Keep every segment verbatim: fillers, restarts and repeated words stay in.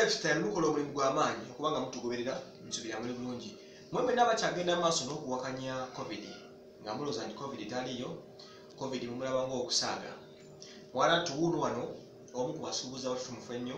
lifestyle mukola omulimu gw'amaanyi okubanga mutugoberera nsubira muri bulungi mwemwe n'abakyagenda maaso n'okuwakanya covid nga mulowooza nti covid taliyo covid mumulaba ng'okusaaga wala tuwunu wano omu ku basuubuzi abatutumufu ennyo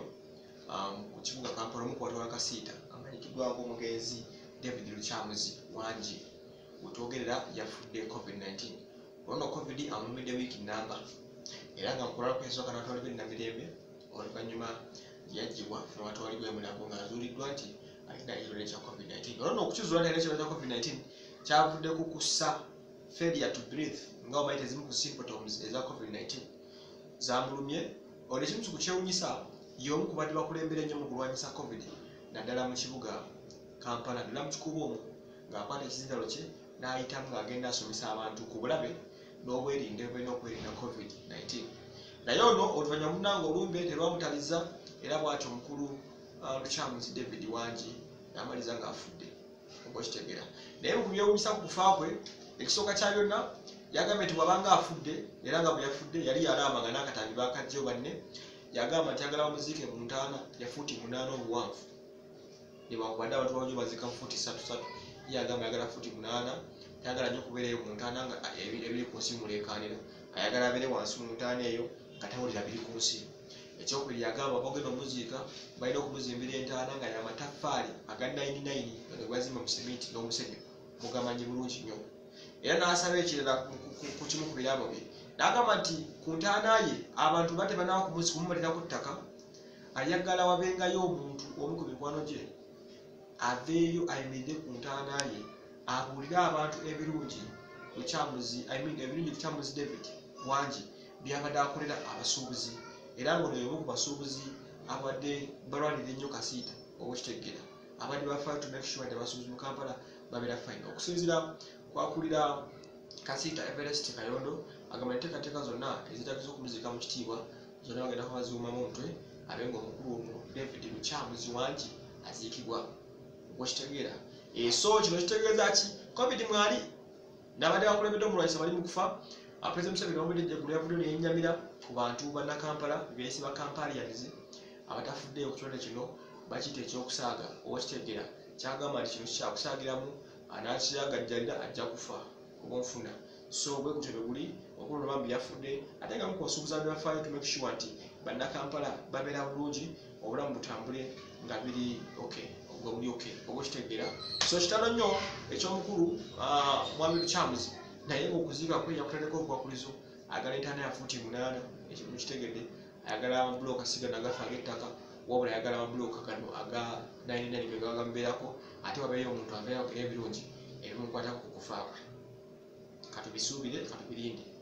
ku kibuga Kampala omu ku batwala kasiita amanyikidwako omugenzi David Luchamuzi Wanji wetwogerera yafudde covid nineteen ono covid amulumidde wiiki nnamba era nga mukulala kwesooka n'atwalibwa ennamirembe oluvannyuma yajjibwa n'atwalibwa emunago ng'azuuliddwa nti alina ekirwadde kya covid nineteen olwo n'okukizuula nti alina ekirwadde kya covid nineteen kyavudde ku kussa failure to breathe nga omanyi tezimu ku symptoms eza covid nineteen zamulumye olwo ekimu ku kyewunyisa y'omu ku badde bakulembera ennyo mu kulwanyisa covid naddala mu kibuga Kampala naddala mu kikubo omwo ng'akwata ekizindalo kye n'ayitamu ng'agenda asomesa abantu ku bulabe n'obwerinde balina okwerinda covid nineteen naye ono oluvannyuma munnanga olumbe terwamutaliza era bw'atyo omukulu Luchamuzi David Wanji n'amaliza ng'afudde okwekitegera naye mu kubyewunyisa ku kufa kwe ekisooka kya byonna yagambye nti bw'abanga afudde era nga bwe yafudde yali yalaama nga n'akatambi baakajjeyo banne yagamba nti agala bamuziike mu ntaana ya fuuti munaana obuwanvu newankubadde abantu babajo baziika mu fuuti ssatu ssatu ye yagamba ayagala fuuti munaana tayagala nnyo okubeerayo mu ntaana nga ebiri ku nsi muleekaanira ayagala abeere wansi mu ntaana eyo nga tawulira biri ku nsi ekyokubiri yagamba bogenda omuziika balina okumuzimbira entaana nga y'amataffaali aga nine nine nga gwazimba mu sementi n'omusenyu mugamanyi bulungi nnyo era n'asaba ekirala ku kimu ku birabo bye n'agamba nti ku ntaana ye abantu batebanaba kumumalirako ttaka ayagala wabengayo omuntu omu ku mikwano gye aveeyo ayimiridde ku ntaana ye abuulire abantu ebirungi Luchamuzi ebirungi Luchamuzi David Wanji byabadde akolera abasuubuzi era ngono y'omu ku basuubuzi abadde balwanira ennyo kasiita obwekitegera abadde bafaayo to make sure nti abasuubuzi mu Kampala babeera fine okusinziira kwakulira kasiita Everest Kayondo agamba enteekateeka zonna ezitagiza okumuziika mu kitiibwa zonna bagenda kubaziwumamu omutwe abe ng'omukulu ono David Luchamuzi Wanji aziikibwa okwekitegera so kino kitegeeza ki covid mwali n'abadde bakulembedde omulwanyisa bali mu kufa President Museveni wamudde ejjagulu yavuddeyo neyennyamira ku bantu banna Kampala beesi ba Kampalians abatafuddeyo ku kirwadde kino bakiyita ekyokusaaga owekitegeera kyagamba nti kino kikyakusaagiramu anaakiragajjalira ajja kufa obunfuna so bwe kutyo bwe guli okulu bambi yafudde ate nga mukubasuubuza bafaayo to make sure nti banna Kampala babeera bulungi obulamu butambule nga biri okay nga buli okay obwekitegeera so kitalo nnyo ekyomukulu mwami Luchamuzi naye okuziika kwe yakutandika okwakulizo agala entaana ya fuuti munaana ekimu kitegedde ayagala amabulooka sigana agafa ag'ettaka wabula ayagala amabulooka gano aga nine nine ge gaba gamubeerako ate wabeeyo omuntu aveerako ebirungi ebimukwatako ku kufa kwe katubisuubire katubirinde